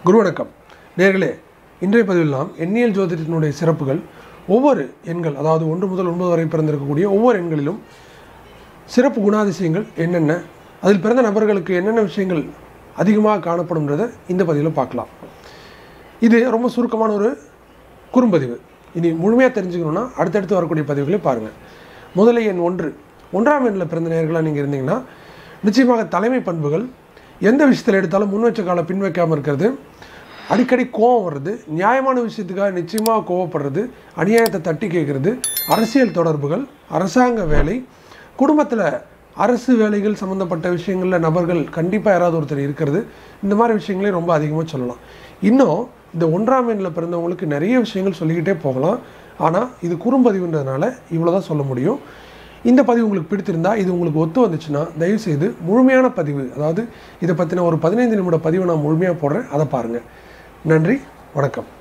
குரு வணக்கம் நேயர்களே, இன்றைய பதிவில் நாம் எண்ணியல் ஜோதிடத்தினுடைய சிறப்புகள், ஒவ்வொரு எண்கள் அதாவது 1 முதல் 9 வரை பிறந்திருக்கக்கூடிய ஒவ்வொரு எண்களிலும் சிறப்பு குணாதிசயங்கள் என்னென்ன, அதில் பிறந்த நபர்களுக்கு என்னென்ன விஷயங்கள் அதிகமாக காணப்படும்ன்றதை இந்த பதிவில் பார்க்கலாம். இது ரொம்ப சுருக்கமான ஒரு குறும்பதிவு. இனி முழுமையாக தெரிஞ்சுக்கணுன்னா அடுத்தடுத்து வரக்கூடிய பதிவுகளை பாருங்கள். முதல்ல எண் 1ஆம் எண்ணில் பிறந்த நேயர்களாக நீங்கள் இருந்தீங்கன்னா நிச்சயமாக தலைமை பண்புகள், எந்த விஷயத்தில் எடுத்தாலும் முன் வச்ச காலை பின் வைக்காமல் இருக்கிறது, அடிக்கடி கோபம் வர்றது, நியாயமான விஷயத்துக்காக நிச்சயமாக கோவப்படுறது, அநியாயத்தை தட்டி கேட்குறது, அரசியல் தொடர்புகள், அரசாங்க வேலை, குடும்பத்தில் அரசு வேலைகள் சம்மந்தப்பட்ட விஷயங்களில் நபர்கள் கண்டிப்பாக யாராவது ஒருத்தர் இருக்கிறது, இந்த மாதிரி விஷயங்களே ரொம்ப அதிகமாக சொல்லலாம். இன்னும் இந்த 1ஆம் எண்ணில் பிறந்தவங்களுக்கு நிறைய விஷயங்கள் சொல்லிக்கிட்டே போகலாம். ஆனால் இது குறும்பதிவுன்றதுனால இவ்வளோ தான் சொல்ல முடியும். இந்த பதிவு உங்களுக்கு பிடித்திருந்தால், இது உங்களுக்கு ஒத்து வந்துச்சுன்னா தயவுசெய்து முழுமையான பதிவு, அதாவது இதை பற்றின ஒரு 15 நிமிட பதிவை நான் முழுமையாக போடுறேன், அதை பாருங்கள். நன்றி, வணக்கம்.